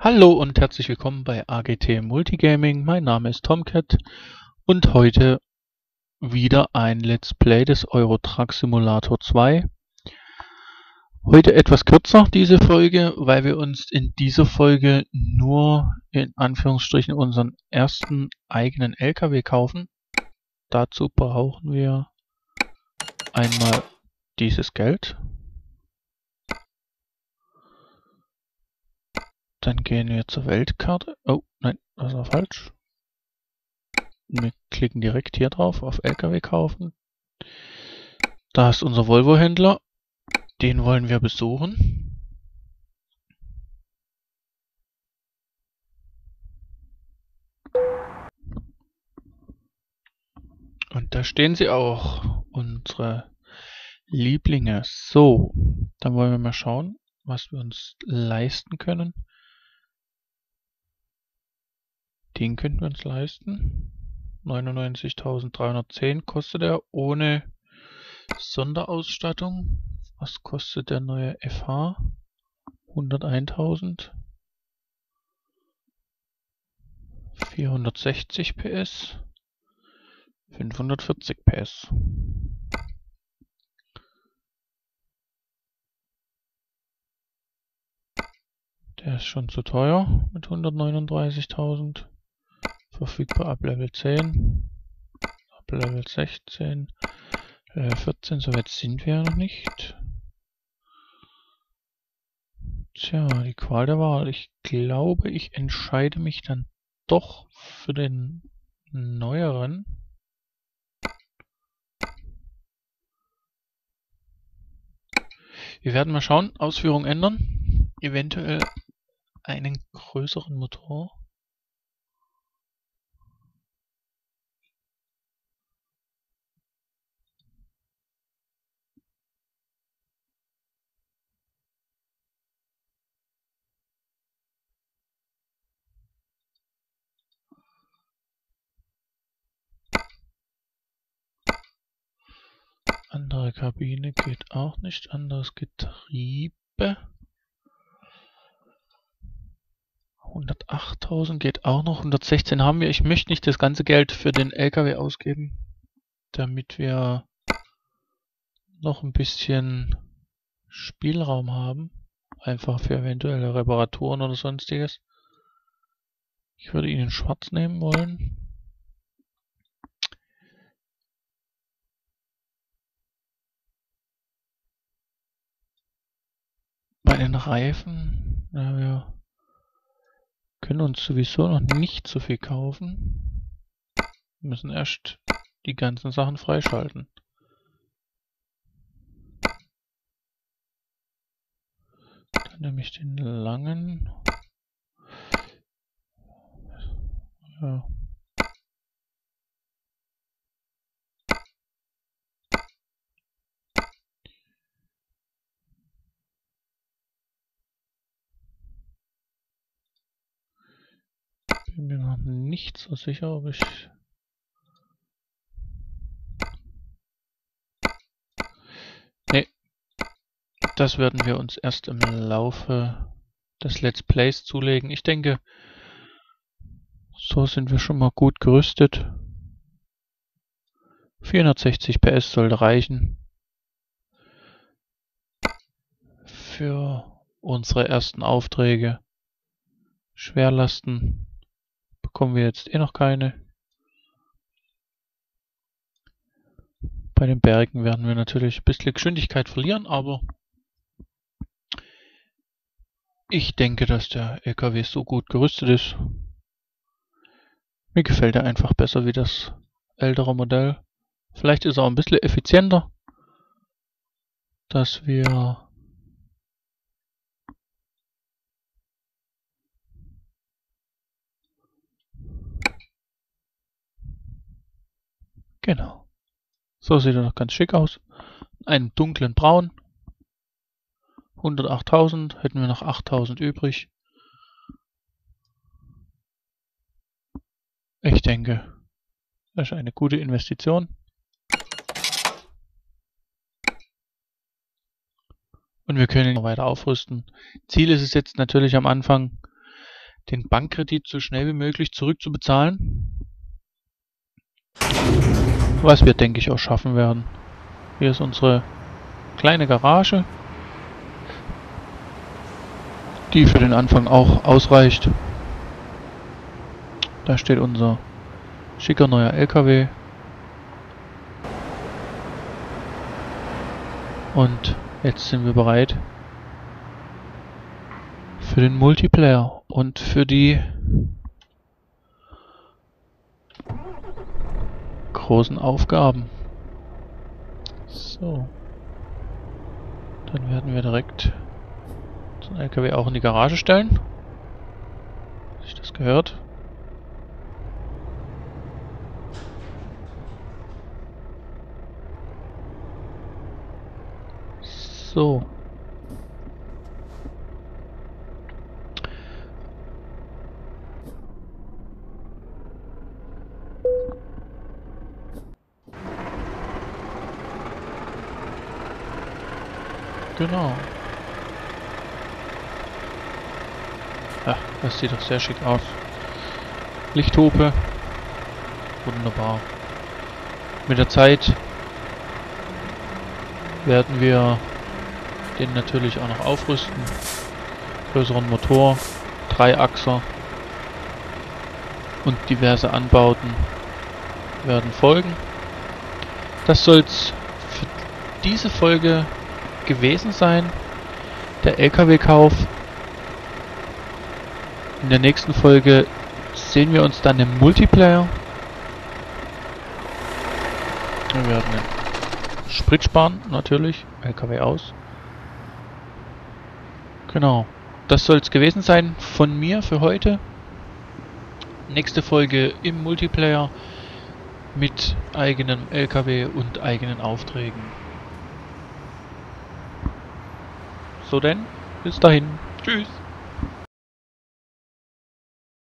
Hallo und herzlich willkommen bei AGT Multigaming. Mein Name ist Tomcat und heute wieder ein Let's Play des Euro Truck Simulator 2. Heute etwas kürzer diese Folge, weil wir uns in dieser Folge nur in Anführungsstrichen unseren ersten eigenen LKW kaufen. Dazu brauchen wir einmal dieses Geld. Dann gehen wir zur Weltkarte. Oh, nein, das war falsch. Wir klicken direkt hier drauf auf LKW kaufen. Da ist unser Volvo-Händler. Den wollen wir besuchen. Und da stehen sie auch, unsere Lieblinge. So, dann wollen wir mal schauen, was wir uns leisten können. Den könnten wir uns leisten. 99.310 kostet er ohne Sonderausstattung. Was kostet der neue FH? 101.000. 460 PS. 540 PS. Der ist schon zu teuer mit 139.000. Verfügbar ab Level 10. Ab Level 16. Level 14, soweit sind wir ja noch nicht. Tja, die Qual der Wahl. Ich glaube, ich entscheide mich dann doch für den neueren. Wir werden mal schauen. Ausführung ändern. Eventuell einen größeren Motor. Andere Kabine geht auch nicht. Anderes Getriebe. 108.000 geht auch noch. 116 haben wir. Ich möchte nicht das ganze Geld für den LKW ausgeben, damit wir noch ein bisschen Spielraum haben. Einfach für eventuelle Reparaturen oder sonstiges. Ich würde ihn in schwarz nehmen wollen. Bei den Reifen, na, wir können uns sowieso noch nicht so viel kaufen. Wir müssen erst die ganzen Sachen freischalten. Dann nehme ich den langen. Ja. Bin mir noch nicht so sicher, ob ich... Nee, das werden wir uns erst im Laufe des Let's Plays zulegen. Ich denke, so sind wir schon mal gut gerüstet. 460 PS sollte reichen. Für unsere ersten Aufträge. Schwerlasten bekommen wir jetzt eh noch keine. Bei den Bergen werden wir natürlich ein bisschen Geschwindigkeit verlieren, aber ich denke, dass der LKW so gut gerüstet ist. Mir gefällt er einfach besser wie das ältere Modell. Vielleicht ist er auch ein bisschen effizienter, dass wir genau. So sieht er noch ganz schick aus. Einen dunklen Braun. 108.000, hätten wir noch 8.000 übrig. Ich denke, das ist eine gute Investition. Und wir können ihn noch weiter aufrüsten. Ziel ist es jetzt natürlich am Anfang, den Bankkredit so schnell wie möglich zurückzubezahlen. Was wir, denke ich, auch schaffen werden. Hier ist unsere kleine Garage, die für den Anfang auch ausreicht. Da steht unser schicker neuer LKW. Und jetzt sind wir bereit für den Multiplayer und für die großen Aufgaben. So. Dann werden wir direkt den LKW auch in die Garage stellen. Habe ich das gehört? So. Genau. Ja, das sieht doch sehr schick aus. Lichthupe. Wunderbar. Mit der Zeit werden wir den natürlich auch noch aufrüsten. Größeren Motor, Dreiachser und diverse Anbauten werden folgen. Das soll's für diese Folge gewesen sein. Der LKW-Kauf. In der nächsten Folge sehen wir uns dann im Multiplayer. Wir werden Sprit sparen, natürlich. LKW aus. Genau. Das soll es gewesen sein von mir für heute. Nächste Folge im Multiplayer mit eigenem LKW und eigenen Aufträgen. So denn, bis dahin. Tschüss.